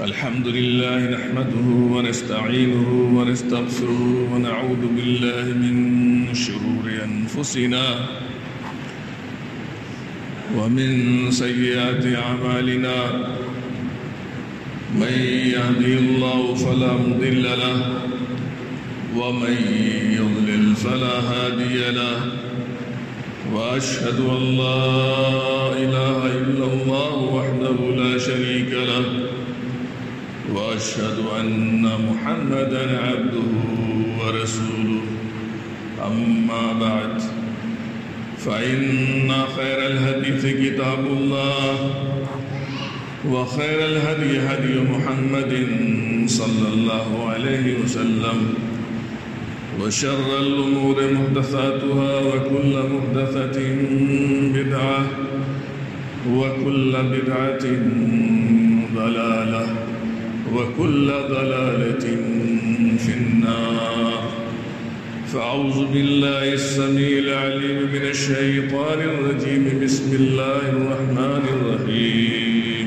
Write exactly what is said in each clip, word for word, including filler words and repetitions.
الحمد لله نحمده ونستعينه ونستغفره ونعوذ بالله من شرور أنفسنا ومن سيئات أعمالنا من يهده الله فلا مضل له ومن يضلل فلا هادي له وأشهد أن لا إله إلا الله وحده لا شريك له وأشهد أن محمدًا عبده ورسوله أما بعد فإن خير الحديث كتاب الله وخير الهدي هدي محمد صلى الله عليه وسلم وشر الأمور محدثاتها وكل محدثة بدعة وكل بدعة ضلالة وكل ضلالة في النار. فأعوذ بالله السميع العليم من الشيطان الرجيم. بسم الله الرحمن الرحيم.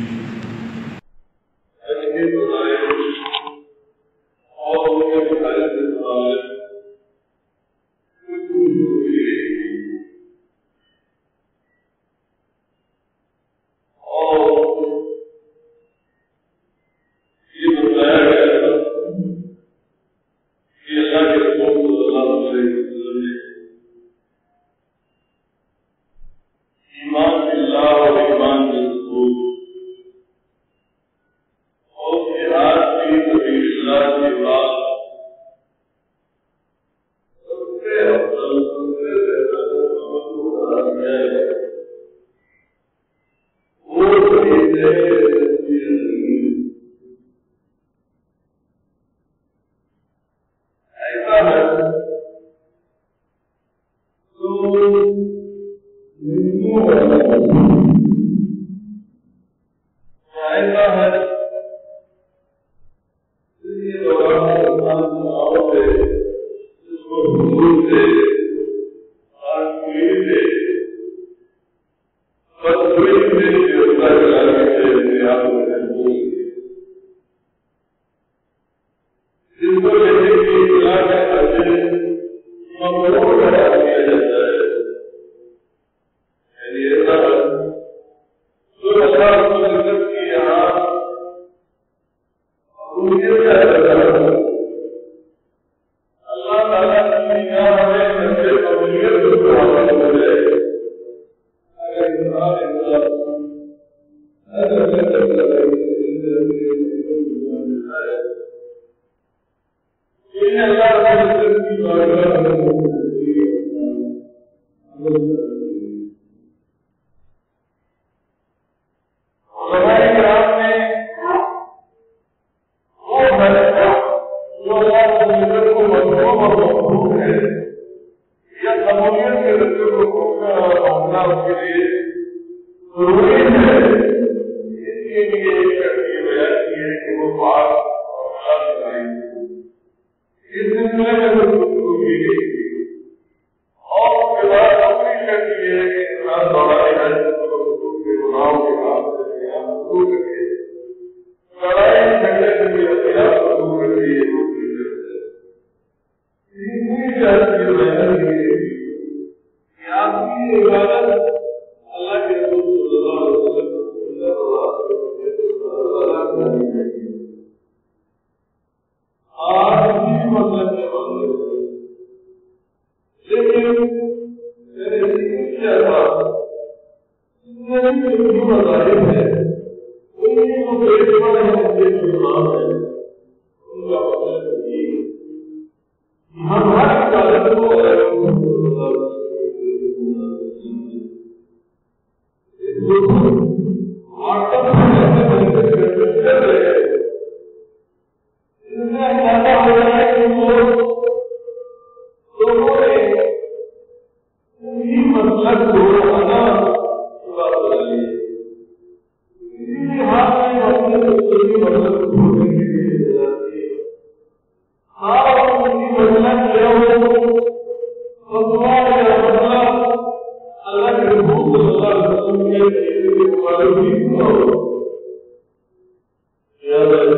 Yeah.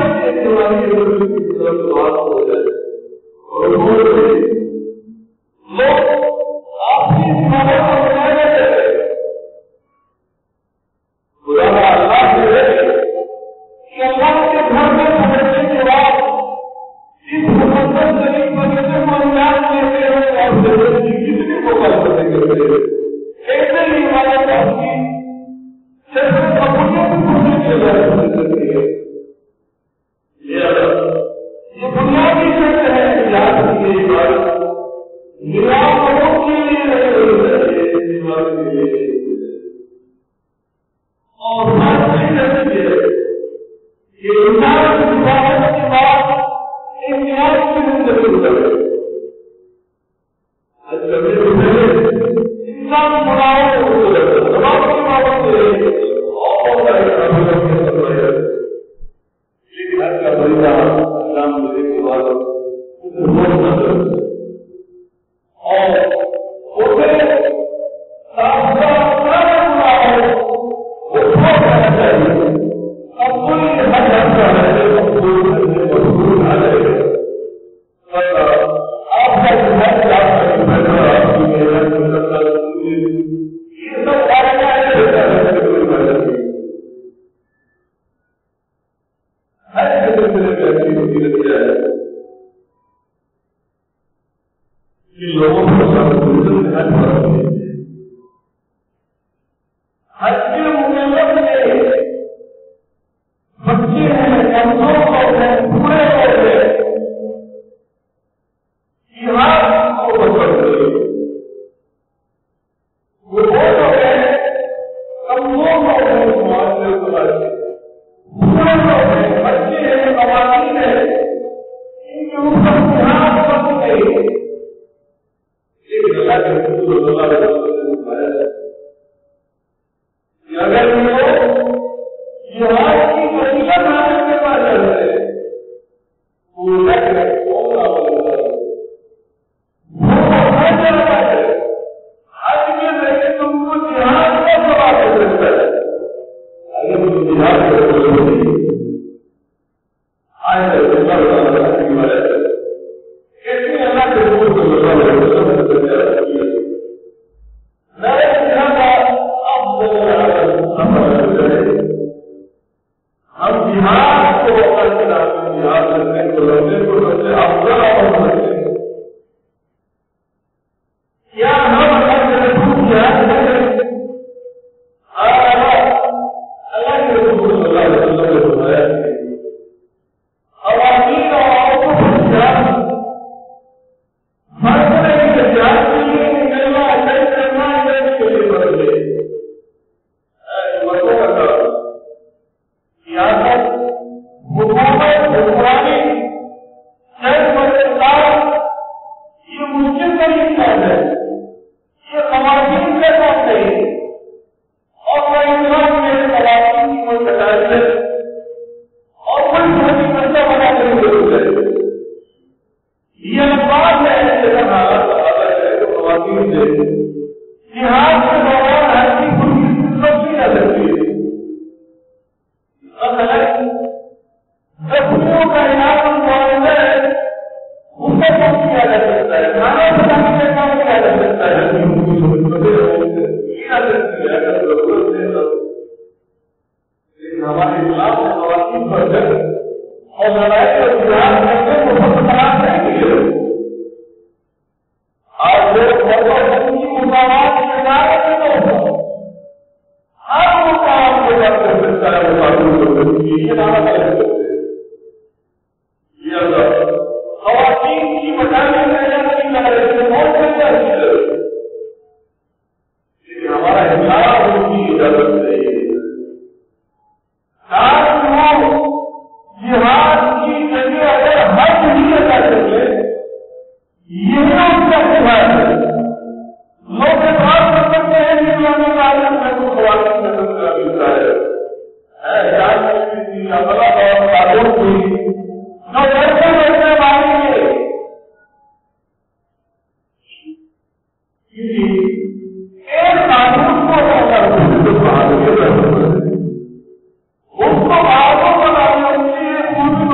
اس کو آگوں بنانے کے لیے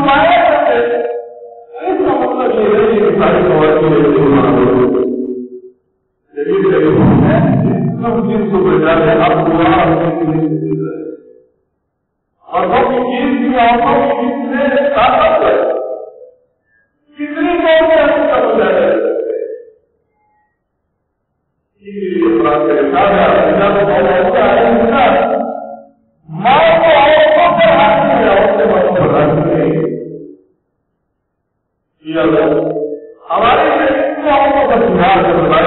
کیا گیا ہمارے جہاد کا جہاد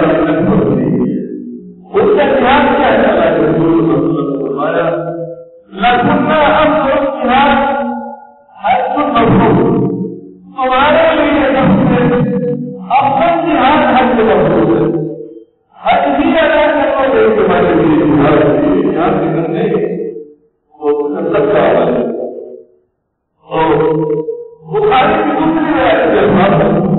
اس کا جہاد کیا ہے؟ اللہ کے رسول صلی اللہ علیہ وسلم نے فرمایا لکنہ ہم لوگ جہاد حج المفروض تمہارے لیے اپنا جہاد حج المفروض ہے. حج بھی ادا کرنا ہے تمہارے لیے جہاد ہے. جہاد کے کرنے وہ سب کا عمل ہے. اور بخاری کی دوسری روایت کے الفاظ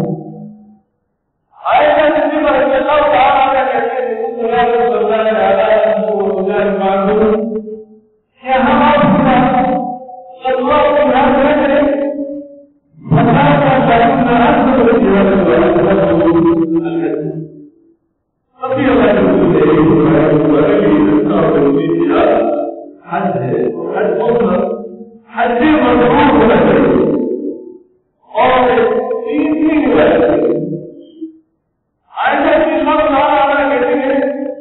عائشہ صدیقہ رضی اللہ تعالی عنہا کہتے ہیں کہ رسول اللہ صلی اللہ علیہ وسلم کہ ہم آپ کو اللہ کو یاد رکھیں بتا کر جاننا ہے تو جیون میں ابھی اللہ کے رسول ہے حج ہے. حج ہونا حج مضمون ہونا چاہیے. اور تیسری روایت عائشہ کی سب تعالیٰ کہتے ہیں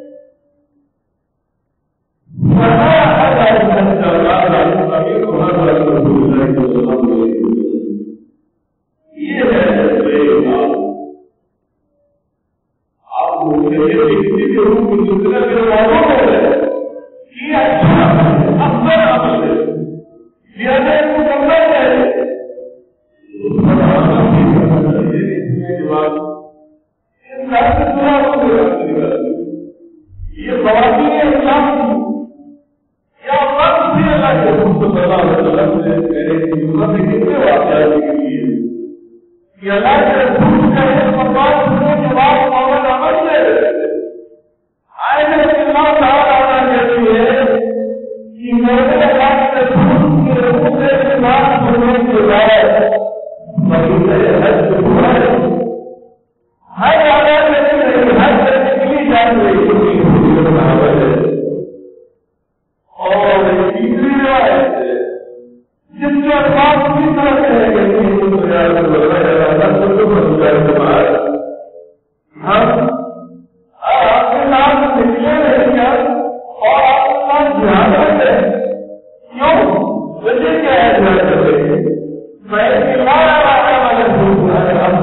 یہ ہے آپ کو کسی کے روپ میں دوسرے کے معلوم ہو رہے یہ اچھا افضل عمل ہے. لہذا اس کو کرنا چاہیے. یہ خواتین اسلام کیا فرض بھی اللہ کے رسول صلی اللہ علیہ وسلم نے میرے خدمت میں کتنے واقعات ذکر کیے کہ اللہ کے رسول کا یہ مقام سننے کے بعد مومن عمل سے عائشہ رضی اللہ تعالی عنہا کہتی ہے کہ میرے اللہ کے رسول کے رسول سے بات سننے کے بعد مدینہ حج سے ہوا ہے. ہر عالم میں ہر طرح کی جان رہی ہے. اور تیسری روایت جس کے الفاظ پوری طرح سے ہے کہ ہم آپ کے نام نکلے رہے ہیں اور آپ کے ساتھ دھیان رکھتے ہیں. کیوں؟ وجہ کیا ہے دھیان رکھتے ہیں؟ میں اللہ والے ہم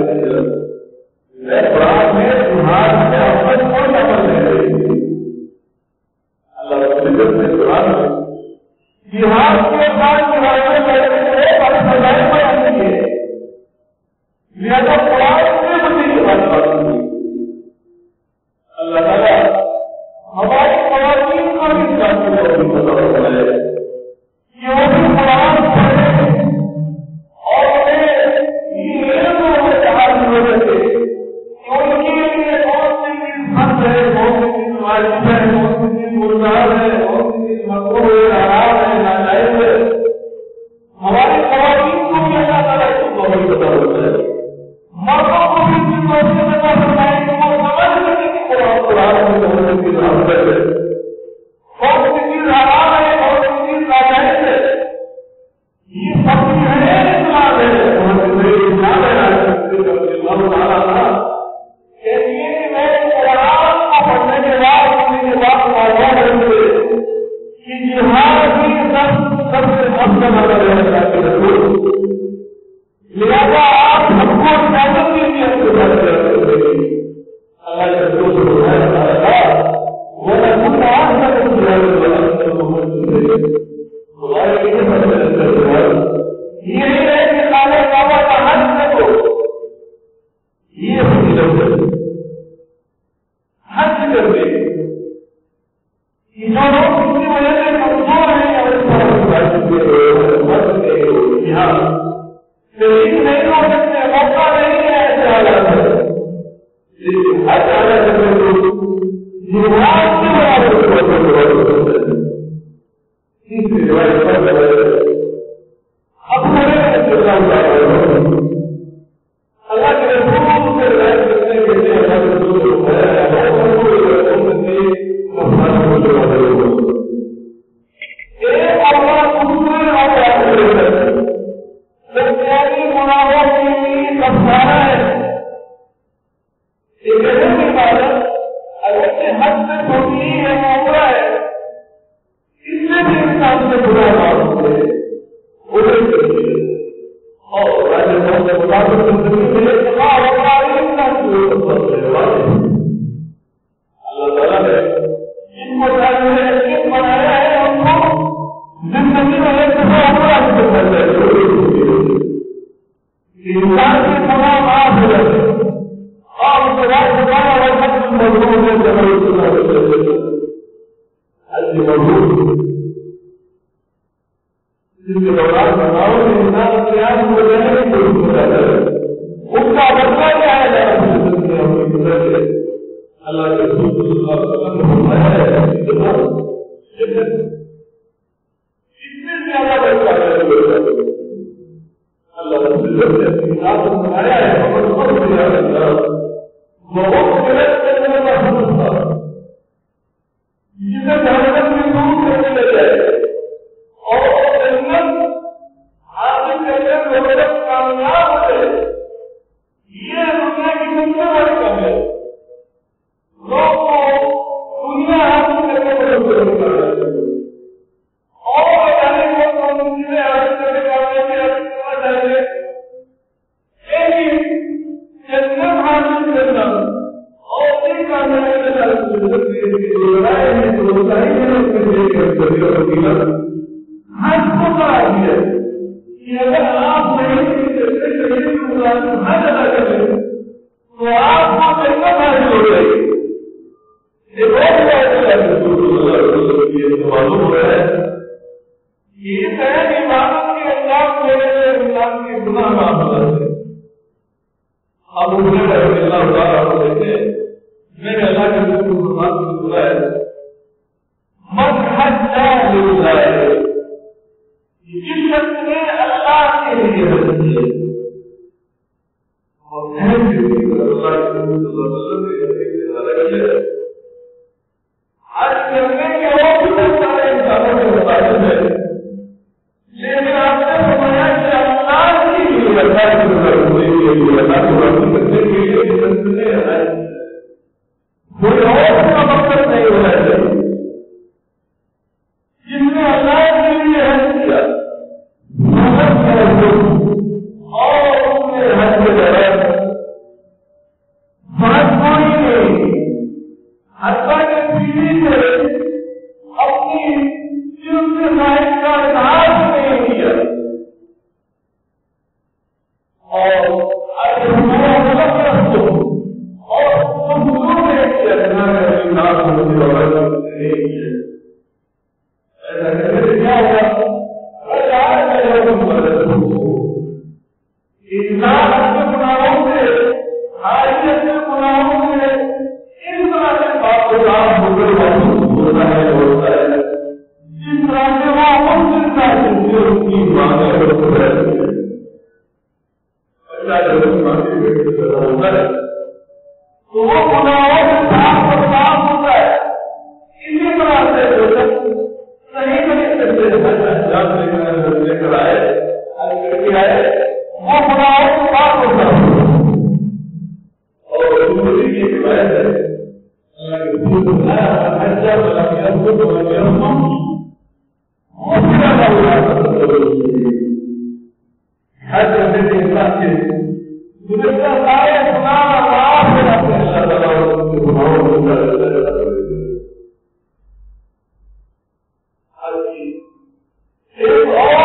قرآن میں جہاد میں اپنے کوئی عمل نہیں رہی. اللہ رسول نے قرآن میں جہاد کے بعد جہاد میں اور سزائے بیان کی ہے. لہذا قرآن سے مجھے یہ بات معلوم ہوئی اللہ تعالیٰ ہماری خواتین کو بھی اسلام کی روشنی پتہ ہوتا ہے کہ وہ بھی قرآن پڑھے اور انہیں یہ علم ہو جہاد کی وجہ سے ان کے لیے کون سی چیز حق ہے, کون سی چیز واجب ہے, کون سی چیز گناہ ہے, کون سی چیز مکروہ ہے, حرام ہے, ناجائز ہے. ہماری خواتین کو بھی اللہ تعالیٰ اس کو نہیں پتہ ہوتا ہے. مردوں کو بھی اس روشنی میں پتہ ہوتا ہے کہ وہ سمجھ سکے کہ قرآن قرآن میں کون سی چیز حق ہے, کون سی چیز حرام ہے, کون سی چیز ناجائز ہے. یہ سب ہے اسلام ہے. اسلام ہے اللہ تعالیٰ پڑھنے کے بعد کے بعد موجود رہے کہ جہاد ہی سب سب سے افضل عمل ہے. لہذا آپ سب کو اجازت دیجیے اللہ کے رسول صلی اللہ علیہ وسلم وہ رسول آپ کا یہ نہیں ہے کہ خانہ کعبہ کا حج کرو, یہ حج کر دے. جو لوگ اس کی وجہ سے کمزور ہیں اور اس یہاں شریک نہیں ہو سکتے, موقع نہیں ہے ایسے حالات میں. لیکن حج ادا کرنے کو جہاد کے برابر تیسری روایت پر اب اللہ کے رسول سے روایت کرنے کے لیے اللہ کے رسول اور انسان کی تمام معاف ہو جاتے اور اس کے بعد دوبارہ وقت مضمون میں جمع ایسی مضمون جس کے دوران بناؤ کہ انسان اپنے آپ کو جانے کی کوشش ہو جاتا ہے اس کا بدلہ کیا ہے اللہ کے رسول صلی اللہ علیہ وسلم نے فرمایا ہے اتنے زیادہ بدلہ ہے اللہ رسول نے اپنی ذات کو بنایا ہے اور اس پر دیا ہے وہ وقت غلط کرنے کا حکم تھا جسے جہنم میں دور کرنے لگ جائے اور جنت حاصل کرنے میں غلط کامیاب ہو جائے یہ دنیا کی سب سے بڑی کام ہے لوگ کو دنیا حاصل کرنے میں غلط کر رہے ہیں اور بتانے کو چیزیں حاصل کرنے کامیابی حاصل کرنا چاہیے لیکن جنت حاصل کرنا اور اسی کامیابی کے ساتھ لڑائی میں جو لڑائی ہے اس میں ایک ذریعہ وسیلہ حج کو کرا دیا کہ اگر آپ نہیں حج ادا کریں تو آپ کو جنت حاصل ہو جائے گی یہ بہت معلوم ہو رہا ہے یہ سہن عبادت کے انجام دینے سے انسان کے گناہ معاف ہو جاتے ہیں ابو ہریرہ رضی اللہ تعالیٰ عنہ کہتے ہیں میں نے اللہ کے رسول کو فرمان سے سنا ہے من حج للہ جس شخص نے اللہ کے لیے حج کیا اور سہن کے لیے اللہ کے رسول صلی اللہ علیہ وسلم نے حج کیا حج کرنے کے اور بھی بہت سارے انسانوں کے مطابق ہے لیکن آپ نے فرمایا کہ اللہ کے لیے اللہ کے رسول کے لیے اللہ کو راضی کرنے کے لیے جنت نے ہے کوئی اور کا مقصد نہیں ہونا چاہیے جس نے اللہ کے لیے حج کیا اور اس نے حج کے دوران فرض کوئی نہیں حتیٰ کہ پیڑھی سے اپنی دل سے خواہش کا اظہار نہیں کیا اور اگر ہمارا غلط رکھو اور تم ضرور نہیں کیا جنہاں کا انسان ہونے والا نہیں کیا ایسا کرنے کیا ہوگا رجاء میں لوگوں کو مدد ہو انسان اپنے گناہوں سے حاجی اپنے گناہوں سے اس طرح سے بات کو رام ہوگئے ہوتا ہے ہوتا ہے جس طرح سے وہ مجھے چاہتے ہیں اس کی مانگیں ہوتے رہتے ہیں اللہ جب اس مانگے بیٹے سے پیدا ہوتا ہے تو وہ گناہوں سے صاف اور صاف ہوتا ہے اسی طرح سے جو صحیح طریقے سے انجام لے کر آئے حج کر کے آئے وہ گناہوں سے صاف ہوتا ہے اور دوسری کی روایت ہے اللہ کے رسول نے فرمایا حج ولم يرفث ولم يرفث غفر له ما تقدم من حج کرنے کے انسان کے گزشتہ سارے گناہ معاف ہو جاتے ہیں اللہ تعالیٰ اور اس کے گناہوں کو حج کی ایک اور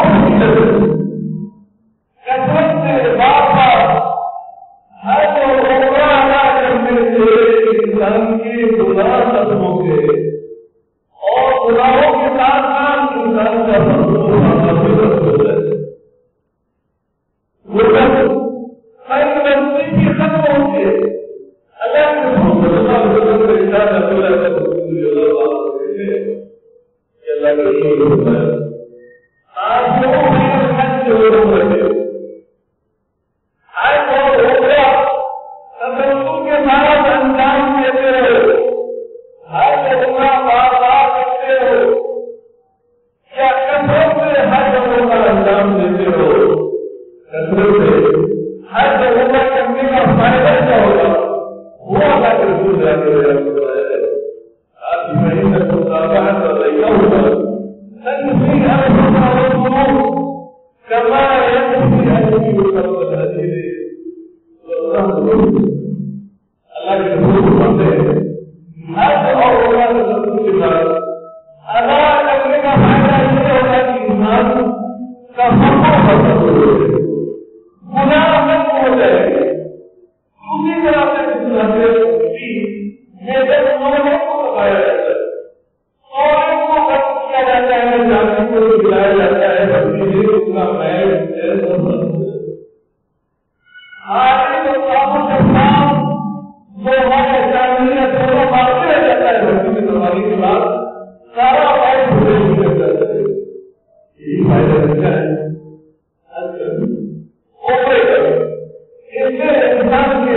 کثرت سے بار بار حج اور عمرہ ادا کرنے سے انسان کے گناہ ختم ہو گئے اور گناہوں کے ساتھ ساتھ انسان کا مضمون ہو جائے وہ ہر نزدیکی ختم ہوتی ہے اللہ کے رسول صلی اللہ علیہ وسلم نے ارشاد فرمایا کہ اللہ کے رسول فرمایا آپ لوگوں میں حج جو لوگ رہتے حج اور عمرہ تسلسل کے ساتھ انجام دیتے رہو حج عمرہ بار بار کرتے رہو یا کثرت سے حج عمرہ انجام دیتے رہو کثرت سے حج عمرہ کرنے کا فائدہ کیا ہوگا وہ اللہ کے رسول صلی اللہ علیہ وسلم ہے آپ کی مہینہ کو مطابقت کر رہی ہوگا تنفیر الحمد والذنوب كما ينفي الحديد والحديد اللہ کے رسول فرماتے ہیں حج اور عمرہ کے رسول کے ساتھ ادا کرنے کا فائدہ یہ ہوگا کہ انسان کا مقام ختم ہو جائے گناہ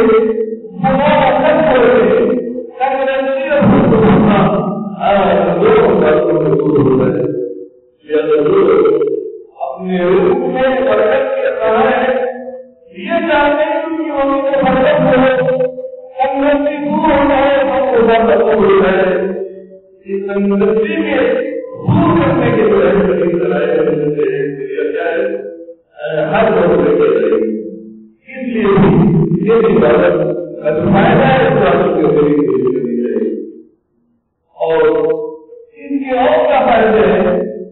اپنے روپ میں برکت کے سہارے یہ چاہتے ہیں کہ وہ میں برکت ہو تندرستی دور ہو جائے اور برکت ہو جائے. اس تندرستی کے دور کرنے کے لیے ہر لوگ لے کے جائے. اس لیے یہ عبادت فائدہ ہے عبادت کے ذریعے کرنی چاہیے. اور ان کے اور کیا فائدے ہیں؟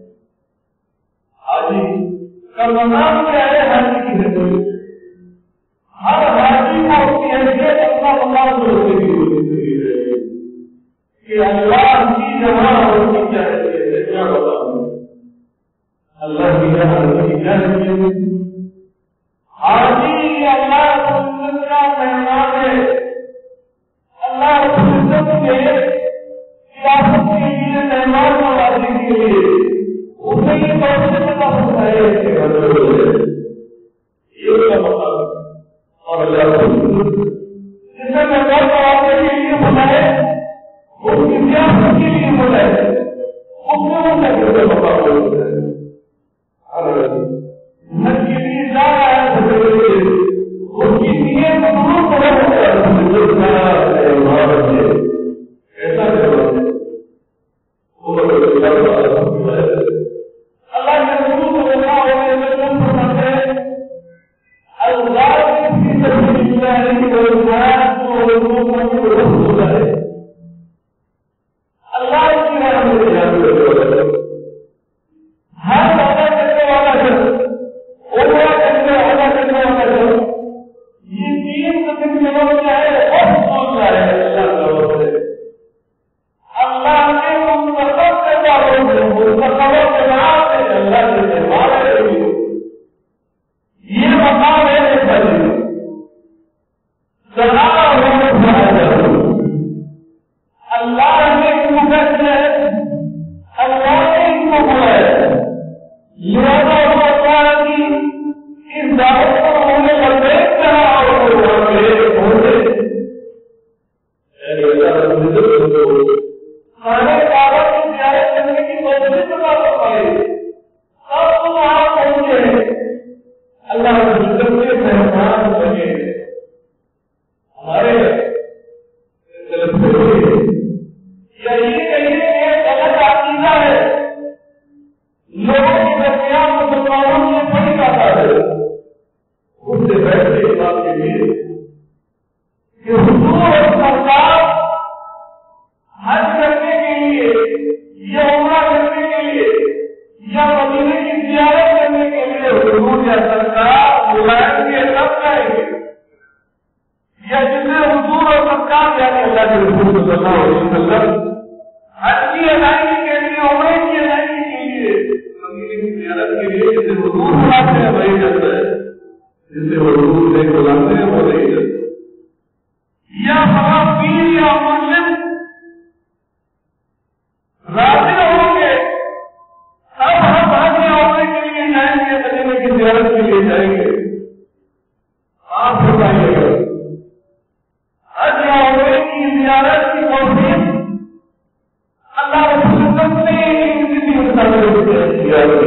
حاجی کا مقام کیا ہے؟ حاجی کی حیثیت. ہر حاجی کو اپنی حیثیت اپنا مقام ہونے کی ضروری ہے کہ اللہ کی جہاں اور کی کیا حیثیت ہے. کیا بتاؤں اللہ کی جہاں اور کی کیا حیثیت ہے؟ حاجی اللہ کا مہمان ہے. اللہ کی عزت کے سیاست کے لیے مہمان نوازی کے لیے اسے یہ توجہ کا ہوتا ہے کہ یہ کا مقام اور اللہ جس میں مہمان نوازی کے لیے بنائے اس کی سیاست کے لیے بنائے اس میں وہ کا مقام ہوتا ہے. ہر چیز جا رہا ہے اس کی نیت ضرور پڑا ہوتا ہے. ایسا کرنا اللہ کے رسول صلی اللہ علیہ وسلم فرماتے ہیں اللہ کی سبیل اللہ کی روزگار کو لوگوں کو ہوتا ہے. اللہ کی راہ میں ہر وعدہ کرنے والا ہے عمرہ کرنے والا کرنے والا ہے. یہ تین قسم کے لوگ کیا ہے اور سوچ رہا ہے اللہ کا وعدہ ہے. اللہ نے منتخب سے والوں سے منتخب کے نام سے اللہ کے دربار ہے. یہ مقام ہے سلام ہونے اللہ نے ان کو کہتے ہیں اللہ نے ان کو بلایا. لہذا اللہ کی اس دعوت کو ہونے کا دیکھ رہا اور خانے کعبہ کی زیارت کرنے کی توفیق عطا فرمائے. سب کو وہاں پہنچے اللہ کے مہمان بنے. ہمارے یہی کہیے کہ غلط عقیدہ ہے لوگوں کے درمیان مسلمانوں کی بڑی تعداد ہے. اس سے بیٹھے اس بات کے لیے کہ حضور اور سرکار حج کرنے کے لیے یا عمرہ کرنے کے لیے یا مدینے کی زیارت کرنے کے لیے حضور یا سرکار بلائیں گے تب جائیں گے یا جسے حضور اور سرکار یعنی اللہ کے رسول صلی اللہ علیہ وسلم حج کی ادائیگی کے لیے عمرے کی ادائیگی کے لیے مدینے کی زیارت کے لیے جسے حضور بلاتے ہیں وہی کرتا ہے. جسے حضور سے بلاتے ہیں وہ نہیں کرتا. یا ہمارا پیر یا مرشد راضی ہوں گے اب ہم حج عمرے کے لیے جائیں گے مدینے کی زیارت کے لیے جائیں گے. آپ بتائیے گا حج عمرے کی زیارت کی توفیق اللہ رسول نے کسی انسان کو دیا ہے.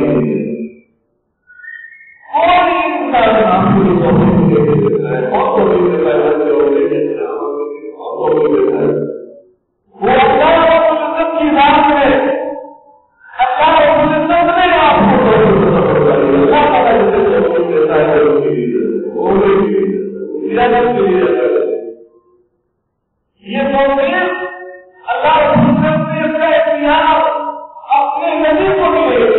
کوئی انسان آپ کو توفیق دے دیتا ہے اور کوئی دیتا ہے اور کوئی دیتا ہے. وہ اللہ رب العزت کی ذات میں اللہ رب العزت نے آپ کو توفیق اللہ تعالیٰ جسے توفیق دیتا ہے وہ زیادت کے لیے یہ توفیق اللہ رب العزت نے اس کا اختیار اپنے نبی کو ملے گی.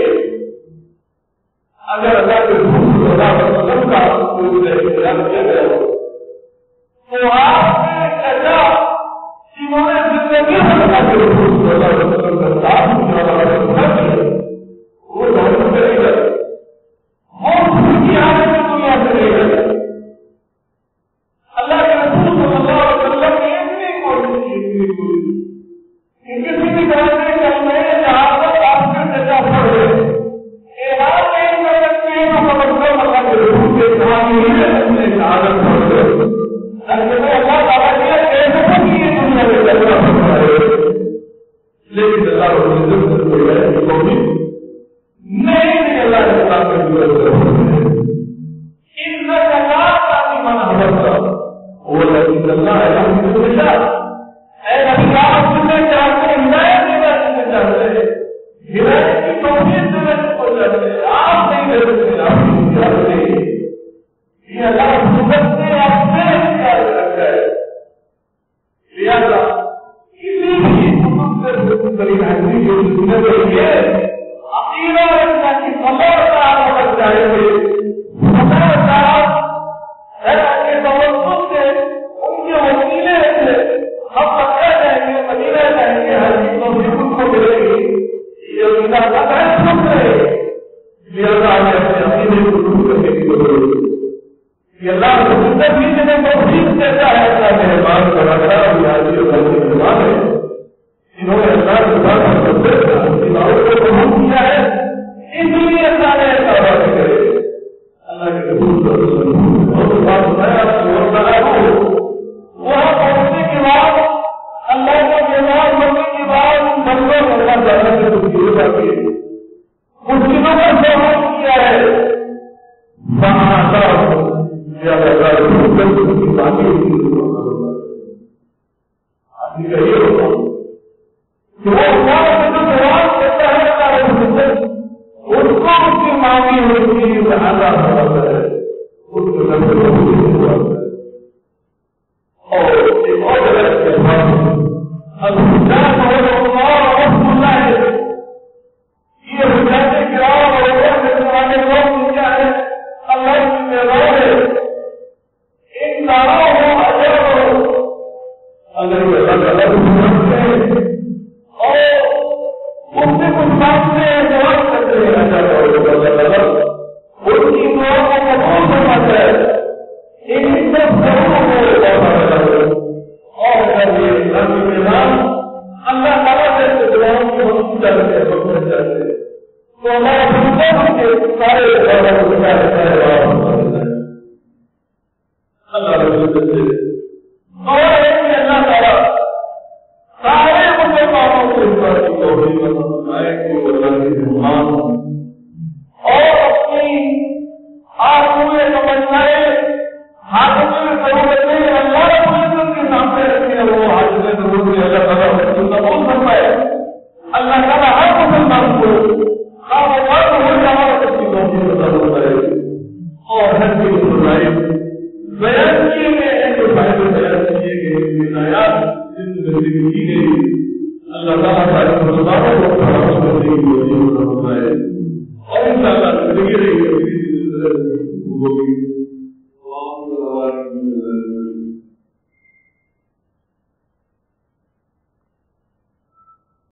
اگر اللہ کے رسول صلی اللہ علیہ وسلم کا کوئی اختیار کیا گیا ہو تو آپ نے ایسا جنہوں نے زندگی میں اللہ کے رسول صلی اللہ علیہ وسلم کا ساتھ دیا وہ دونوں کرے گا وہ کی حالت میں دنیا سے رہے گا. اللہ کے حکومت نے اپنے اختیار میں رکھا ہے. لہذا کسی بھی حکومت سے بڑی حاضری جو دنیا میں ہے عقیدہ رکھنا کہ خبر صاحب بن جائے گے. خبر صاحب کے توقع سے ان کے وسیلے سے ہم مکہ جائیں گے, مدینہ جائیں گے, ہر چیز کو بالکل کو ملے گی. یہ میرا پتہ ہے سن رہے لہذا ہمیں اپنے عقیدے کو دور کرنے کی ضرورت ہے. یہ اللہ کو زندگی میں توفیق دیتا ہے. اللہ میرے بات کا رکھا اور حاضری اور حاضری مہمان ہے جنہوں نے اللہ کے بعد ہم کو قبول کیا ہے. اس لیے اللہ نے ایسا بات کرے. اللہ کے رسول صلی اللہ علیہ وسلم اور بات بتایا وہاں پہنچنے کے بعد اللہ کا بیمار ہونے کے بعد منظر اللہ تعالیٰ نے کچھ چیزیں باقی کچھ چیزوں کا سوال کیا ہے. باقی آدمی کا یہ ہوتا کہ وہ اللہ سے جو جواب دیتا ہے اللہ رسول اس کو اس کی مانگی ہوئی چیز لہٰذا ہوتا ہے اس کو نظر ہوتا ہے. اور ایک اور جگہ کے بعد الحجاج اللہ رسول اللہ ہے. یہ حجاج کرام اور اللہ کے زمانے لوگ کیا ہے اللہ کی نظر ہے. ایک نارا ہو اجر ہو اگر وہ اللہ تعالیٰ ہے اور اس سے کچھ بات سے جواب کرتے ہیں اجر اور اللہ تعالیٰ ان کی دعا کو قبول کرنا ہے. ان سب ضرور ہے اور اللہ تعالیٰ سے دعاؤں کی مدد کرتے ہیں مدد کرتے ہیں تو ہمارا کے سارے اللہ اور اللہ تعالیٰ سارے مسلمانوں کو اس بات کی توفیق عطا فرمائے کہ وہ اللہ کے مہمان اور اپنی آرزوئیں تمنائیں حاجتیں ضرورتیں اللہ رب العزت کے سامنے رکھیں. وہ حاجتیں ضرورتیں اللہ تعالیٰ قبول فرمائے. اللہ تعالیٰ ہر مسلمان کو خواہ ہو جہاں اپنی توفیق عطا فرمائے اور ہر چیز فرمائے. بیان کیے گئے جو فائدے بیان کیے گئے ہدایات زندگی کی گئی اللہ تعالیٰ سارے مسلمانوں کو خلاص کرنے کی توفیق عطا فرمائے اور انشاءاللہ زندگی رہی ہوگی.